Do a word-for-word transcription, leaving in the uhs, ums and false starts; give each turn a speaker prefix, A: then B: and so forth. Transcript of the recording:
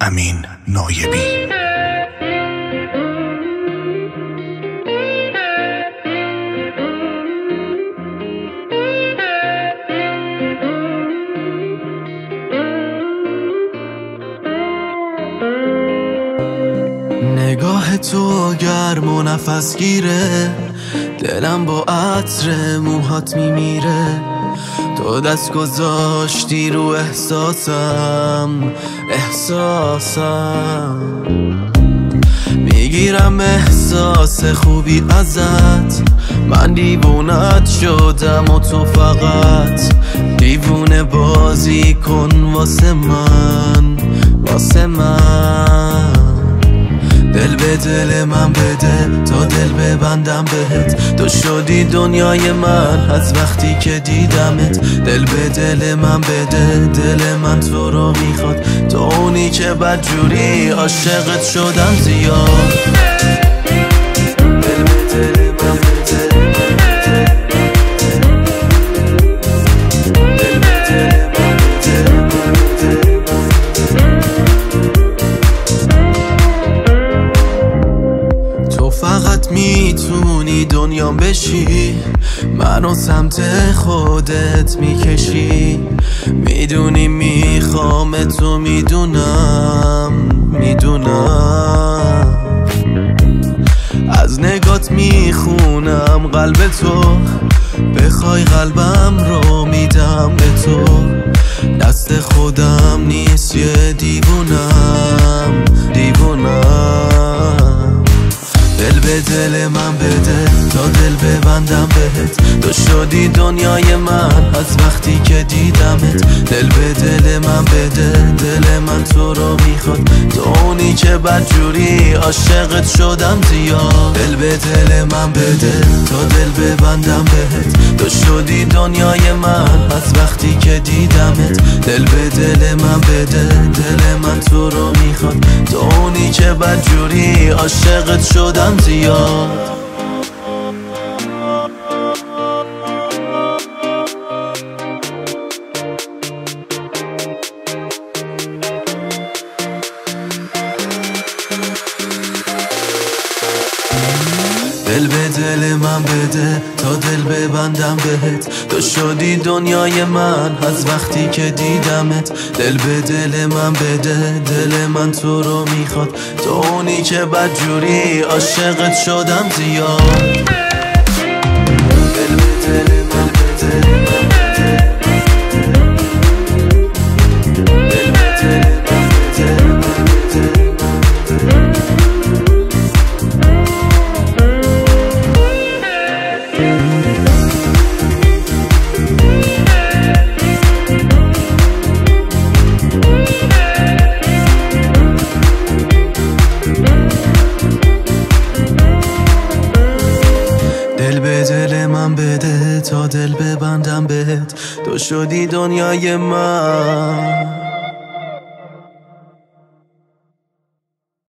A: امین نایبی.
B: نگاه تو گرم و نفس گیره، دلم با عطر موهات میمیره. تو دست گذاشتی رو احساسم احساسم میگیرم احساس خوبی ازت. من دیوونت شدم و تو فقط دیوونه بازی کن واسه من واسه من. دل به دل من بده تا دل ببندم بهت. تو شدی دنیای من از وقتی که دیدمت. دل به دل من بده، دل من تو رو میخواد. تو اونی که بدجوری عاشقت شدم زیاد. دل به دل من بده، دل به دل من بده. فقط میتونی دنیام بشی، منو سمت خودت میکشی. میدونی میخوام تو، میدونم میدونم. از نگات میخونم قلب تو، بخوای قلبم رو میدم به تو. دست خودم نیست یه دیوونم دیوونم. دل به دل من بده تا دل ببندم بهت. تو شدی دنیای من از وقتی که دیدمت. دل به دل من بده، دل من تو رو میخواد. تو اونی که بدجوری عاشقت شدم زیاد. دل به دل من بده تا دل ببندم بهت. تو شدی دنیای من از وقتی که دیدمت. دل به دل من بده، دل من تو رو میخواد. تو اونی که بدجوری عاشقت شدم زیاد. دل به دل من بده تا دل ببندم بهت. تو شدی دنیای من از وقتی که دیدمت. دل به دل من بده، دل من تو رو میخواد. تو اونی که بدجوری عاشقت شدم زیاد. دل به دل من بده، دل به دل من بده. دل به دل من بده تا دل ببندم بهت. تو شدی دنیای من.